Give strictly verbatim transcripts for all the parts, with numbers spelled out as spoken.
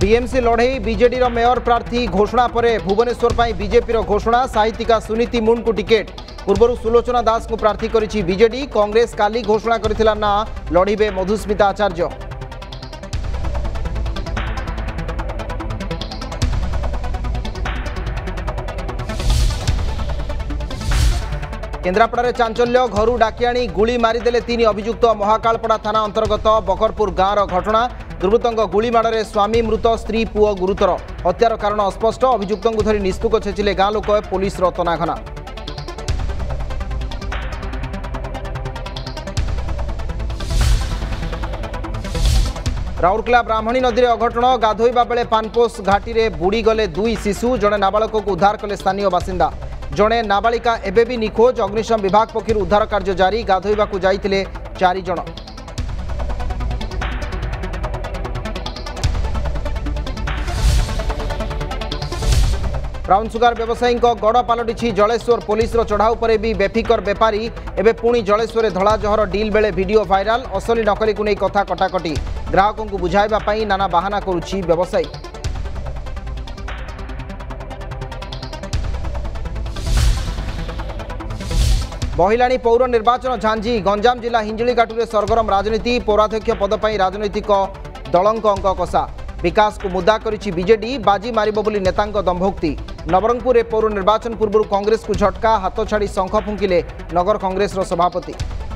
BMC लड़ई BJD mayor प्रार्थी घोषणा पर भुवनेश्वर बीजेपी घोषणा साहित्यिका सुनीति मुंड को टिकेट पूर्व सुलोचना दास को प्रार्थी करिछि बीजेडी कांग्रेस काली घोषणा करथिला ना लड़िबे मधुस्मिता आचार्य। केन्द्रापड़ा चांचल्य घर डाकिआनी गुली मारिदेले तीन अभियुक्त महाकालपड़ा थाना अंतर्गत बकरपुर गाँवर घटना दुर्वृत्तों गुलीमाड़े स्वामी मृत स्त्री पुओ गुरुतर हत्यार कारण अस्पष्ट अभियुक्तों धरी निस्तुक छेचिले गाँ लोक पुलिस तनाघना। राउरकेला ब्राह्मणी नदी में अघटन गाधोइबा बेले पानपोष घाटी में बुड़ी गले दुई शिशु जड़े नाबालक को उद्धार कले स्थानीय बासिंदा जड़े नाबालिका एबे भी निखोज अग्निशम विभाग पक्षर उद्धार कार्य जारी गाधोइबा को जाइतिले चारि जण। ब्राउन सुगार व्यवसायी गड़ पलटि जलेश्वर पुलिस चढ़ाऊ पर भी बेफिकर बेपारी एवं पुणी जलेश्वर धला जहर डील बेले वीडियो वायरल असली नकली को नहीं कथा कटाकटी ग्राहकों को बुझाइबा नाना बाहाना करुछि व्यवसायी। बहिलाणी पौर निर्वाचन झांझी गंजाम जिला हिंजिलीकाटुरे सरगरम राजनीति पौराध्यक्ष पद पर राजनैतिक दलंक अंक कषा विकास को मुद्दा करिछि बीजेडी बाजी मारिबो बोली नेतांक दंभोक्ति नवरंगपुर में पौर निर्वाचन पूर्व कांग्रेस को झटका हाथ छाड़ी शंख फुंकिले नगर कांग्रेस सभापति।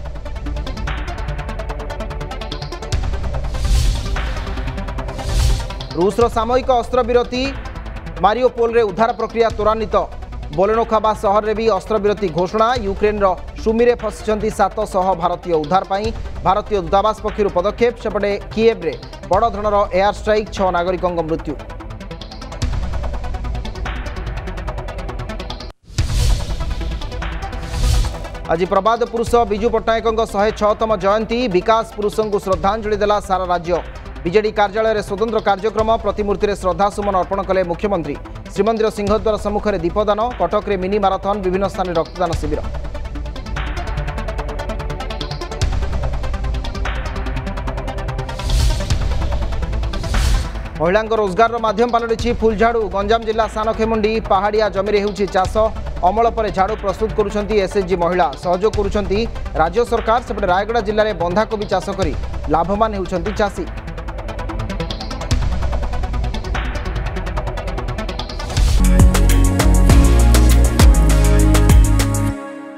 रूसर सामयिक अस्त्रविरति मारियोपोल रे उद्धार प्रक्रिया त्वरान्वित बोलेनोखाबा सहर में भी अस्त्रविरति घोषणा यूक्रेन सुमी फसी सात सौ भारतीय उद्धार पाई भारतीय दूतावास पक्षर पदक्षेप सेपटे किएव रे बड़ धरणर एयर स्ट्राइक छह नागरिकों मृत्यु। आज प्रबाद पुरुष विजु पट्टनायक शहे छतम जयंती विकास पुरुषों को श्रद्धांजलि देला सारा राज्य बीजेडी कार्यालय स्वतंत्र कार्यक्रम प्रतिमूर्ति श्रद्धासुमन अर्पण कले मुख्यमंत्री श्रीमंदिर सिंहद्वार सम्मुख में दीपदान कटक में मिनी माराथन विभिन्न स्थान में रक्तदान शिविर। महिला रोजगार माध्यम पलटि फुलझाड़ू गंजाम जिला सानखेमुंडी पहाड़िया जमी होउछि चाष अमल पर झाड़ू प्रस्तुत करुछंती एसएचजी महिला सहयोग करुछंती राज्य सरकार सेपटे रायगड़ा जिले में बंधाकोबी चाष करी लाभवान होउछंती चाषी।